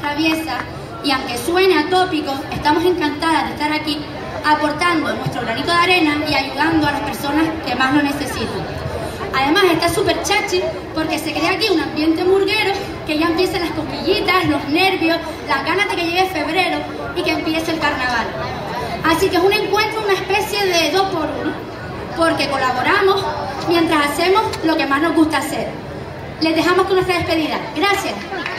traviesa y aunque suene atópico, estamos encantadas de estar aquí aportando nuestro granito de arena y ayudando a las personas que más lo necesitan. Además está súper chachi porque se crea aquí un ambiente murguero que ya empiezan las cosquillitas, los nervios, las ganas de que llegue febrero y que empiece el carnaval. Así que es un encuentro, una especie de 2 por 1, porque colaboramos mientras hacemos lo que más nos gusta hacer. Les dejamos con nuestra despedida. Gracias.